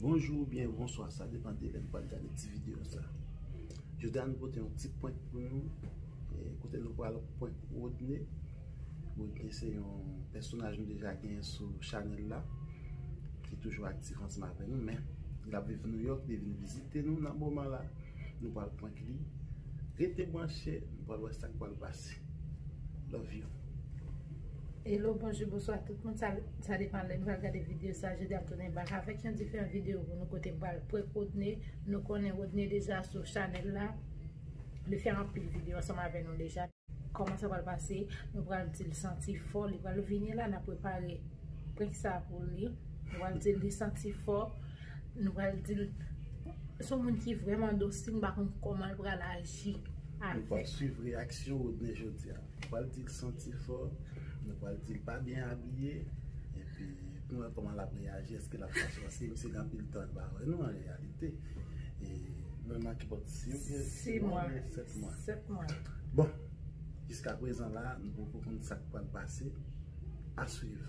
Bonjour ou bien bonsoir, ça dépend de l'heure pour regarder des vidéos. Je vais nous porter un petit point pour nous. Côté nous pour le point Rodney. Rodney c'est un personnage déjà qui est sur Chanel là, qui est toujours actif ensemble avec nous, mais il a vécu New York, il est venu visiter nous dans ce moment là. Nous parlons point qui restez branchés, nous parlons de ça qui va le passer. Love you. Hello, bonjour, bonsoir tout le monde. Ça dépend de nous regarder des vidéos. Ça, je dis à tourner avec une différentes vidéos pour nous côté pour Rodney. Nous connaissons Rodney déjà sur Chanel là. Le faire un peu de vidéos ensemble avec nous déjà. Comment ça va le passer? Nous allons le sentir fort. Il va le venir là, nous avons préparé ça pour lui. Nous allons dire le sentir fort. Nous allons dire son monde qui est vraiment docile, comment il va agir. Nous allons suivre la réaction Rodney aujourd'hui. Nous allons dire sentir fort. Nous allons dire pas bien habillé. Et puis, nous allons comment la réagir. Est-ce que la façon c'est dans le temps? Non, en réalité. Et vraiment qui porte 6 mois, 7 mois. 7 mois. Bon, jusqu'à présent là, nous pouvons comprendre ça qui va passer. À suivre.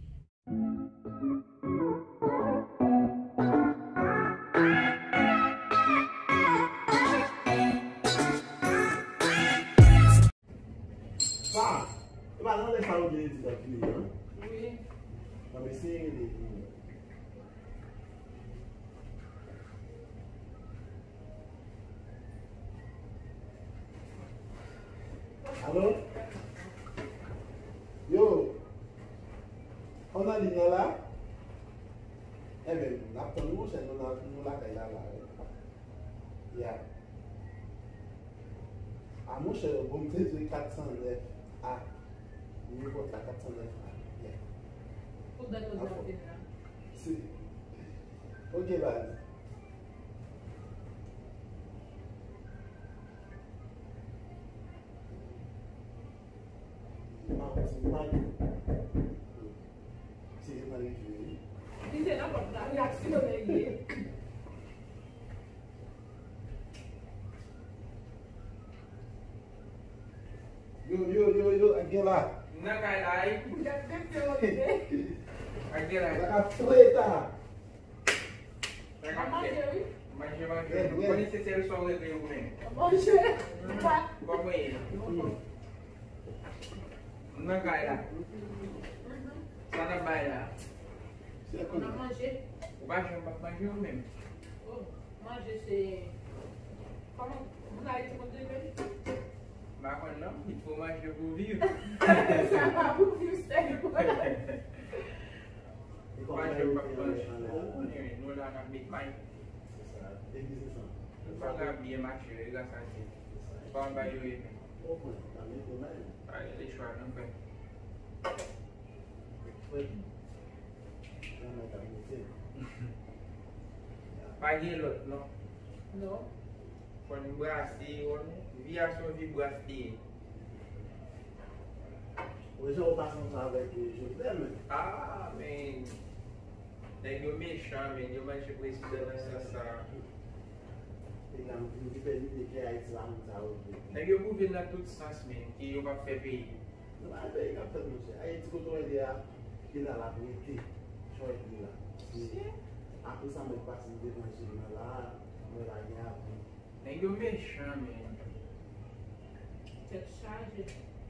Maintenant, les femmes qui disent oui. Non, mais c'est allô? Yo! On a ligne là? Eh bien, nous avons c'est nous la caille là. Yeah. Ah, mon cher, vous me dites 409. Ah. Nous avons 409. Yeah. Pour donner aux appels là. Si. Ok, bye. Yo, again lá. Não cai lá aí. Aqui lá. Tá freta. Mas não pode ser só o leguinho comigo. Vamos aí. Não cai lá. Só na baia. On a mangé. O baixo é para manger mesmo. Manger c'est. Comment vous avez dit? Mas não, il faut manger pour vivre. Ça va pour vivre, c'est quoi? Manger para manger. Nous là, on a mis main. Il faut bien marcher, il a senti. Pas en bas de lui. Les choix, non fait. Pas de l'autre, non? Non. Pour nous brasser, via son vie brasser. Hoje eu passo avec José. Ah, mais. Les gars méchants, mais ils mangent président dans ça. Les gars vous venez dans tout sens, mais qui va faire payer. Non, mais il a fait monsieur. Aïe, tu connais il a la vérité. Choisis là. Après ça, me passe devant le là, me la garde. Les gars méchants, mais. C'est chargé.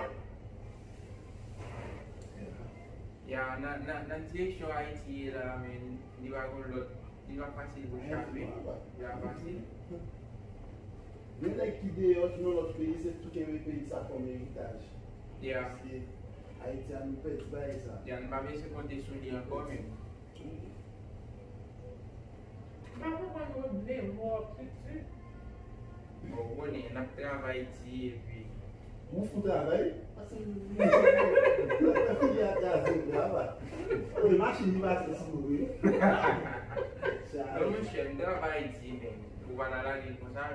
Ya, dans direction Haïti, là, mais il va passer pour chaper. Il va passer. Mais là, qui dehors dans notre pays, c'est tout un pays ça comme héritage. Ya. Parce que Haïti a nous fait ça. Ya, nous va bien se compter sur lui encore même. Pourquoi nous venons mort tout de suite? Bon, on est dans le travail ici et puis. Vous faites travail? Parce que la fille a gazé là-bas. Les machines vont se soulever. Nous sommes dans le travail ici, mais vous allez la vie comme ça.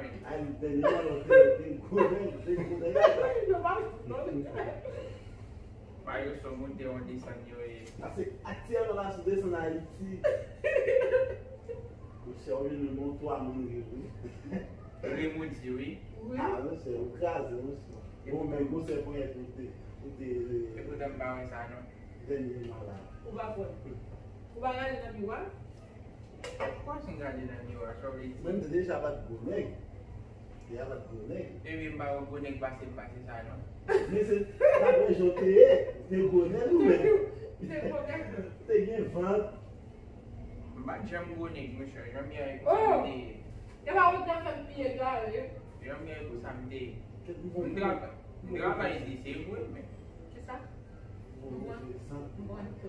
Ils sont montés en descendant. Parce que actuellement, là, je descends en Haïti. Je suis revenu de mon toit, mon rive. Les moudis, oui. Ah, non, c'est au gaz, non? Bon, mais vous, c'est pour être Et vous n'avez pas ça, non? dernier malade. Où va quoi? Où va aller dans le miroir? Kwa sin gade nan yo a sorry. Même déjà pas de bonnet. Il y a pas de bonnet. E mi mba ou bonek basi sa non. Mais c'est la région c'est bonnet ou mais c'est bien vente. Mba jam bonek monshe, jam yay ko Oh! samde. E ba ou dan fèm piye gare? Jam yay ko samde. Qu'est-ce que vous Mga pa isi se vwe men. Ki sa? Mwen to.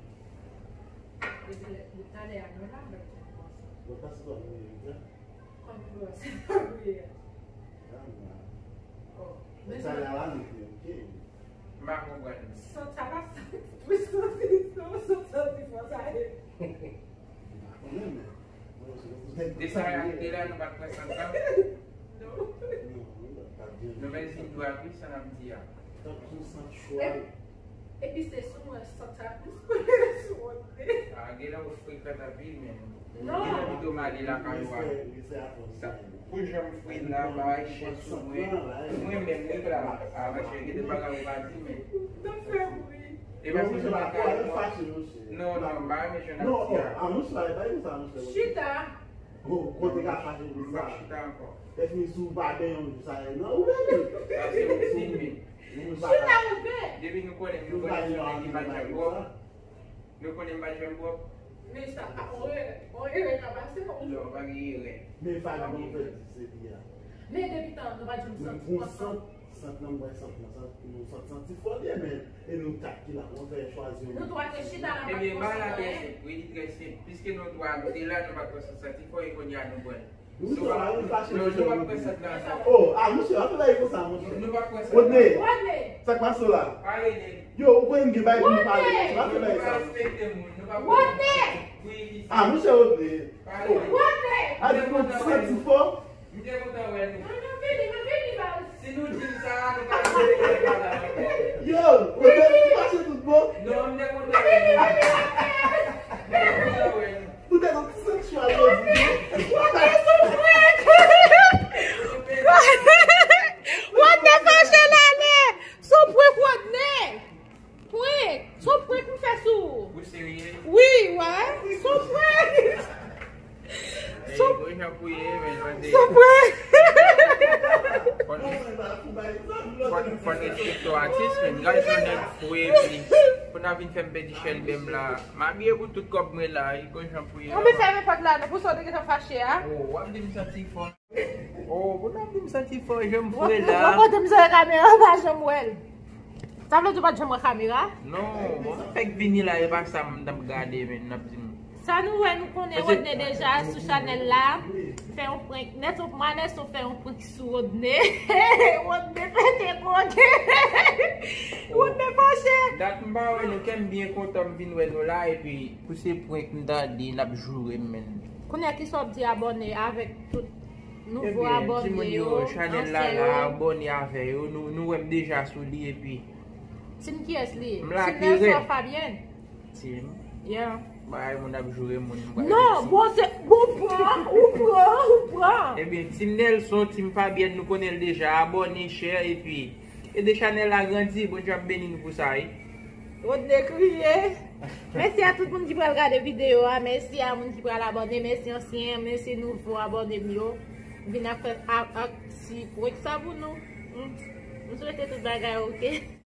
De tale a nou la bè. Vous passez quoi Kon pou se fabouye. Ça y a là, ok. Mba kompren. Son tala sa. Pwè son ti fò sa e. De sa realite la nou bat presantan. Nou men si dwa pi san am di ya. E pi se sou mwen sota plus pou sou wote. A gen la ou fwe kata pi men. Non. Gen la bito mali la kaywa. Pou jom fwe la ba ay chen sou mwen. Mwen men mwen la a vache gen de baga ou bati men. Don fè mwen. E ba si jom akay mwen. Non, ba me jen ap di ya. Chita. Kote ka fache Mwen pou ba sa. chita anko. E fin sou baden yon sa e nan ou men. Sa se ou sin men. Chita ou be. Debi nou konen nou konen joun ki bajan bop. Nou konen bajan bop. Me sa, on ere kabase ou. Lo, bagi yere. Men fay nan moun fè se di ya. Me debitan nou ba jom Men sot. pou sant nan mwen sant nan sant nou sant santi folye men. E nou tak ki la moun fè chwazi yon. Nou dwa te chita la Ebe, ba la bak bese, we di tre sim. Piske nou dwa de la nou bak konsa sati fo e kon ya nou bon. Nou sa la yon fache Nou bak konsa dan sa. Oh, monshe, an fè la yon sa monshe. Nou bak konsa Wotne, Wane. sak pa so la. Pare ne. Yo, ou kwen gen bay pou pale. An fè la yon sa. Wane. Monshe wotne. Wane. A di kon santi fo. Mwen kontan wè nou. Mwen vini ba. Si nou din sa, nou ka nou de la Yo, wotne, pou fache tout bo. Non, mwen kontan wè nou. Mwen kontan wè nou. Tout e nan ti santi chwa yo di. Wane fache la le. Sou pwek wane. Pwek. Sou pwek mwen fè sou. Ou seriye? Oui, wè. Sou pwek. Sou pwek. Fon et chito atis men, gaj jonen fwe pli. Fon avin fem bedi chel bem la. Ma biye pou tout kop mwen la, yi kon jan fwe. Mwen fè mwen pat la, nou pou sote ki te fache a. Oh, wap di m santi fon. Oh, pou wap di m santi fon, jem fwe la. Wap di m zore kamera, pa jem wel. Sa vle di pat jem wè kamera? Non, bon, fek vini la, e pa sa m dam gade men, nap di m. Sa nou wè nou konen Rodney deja sou chanel la. Fè yon prank. Net ou manes ou fè yon prank sou Rodney. Rodney pète kote. Rodney fache. Dat mba wè nou kem bien kontan vin wè nou la, e pi pou se prank nda di nap jure men. Konen ki sop di abone avèk tout nouvo Si abone moun yo chanel la la abone ave yo, nou wèm deja sou li e pi. Tim ki es li? Mla Tim ki Nelson ren. Fabien? Tim, Yeah. bay moun ap jure moun mga. Non, bon se, ou pran. E bin, Tim Nelson, Tim Fabien nou konel deja, abone, share, e pi. E de chanel la grandi, bon jap beni nou pou sa yi. Rodney kriye. Mersi a tout moun ki pral gade video a, mersi a moun ki pral abone, mersi ansyen, mersi nouvo abone myo. Vin a fè ak si pou ek sa pou nou. Moun souwete tout bagay ok.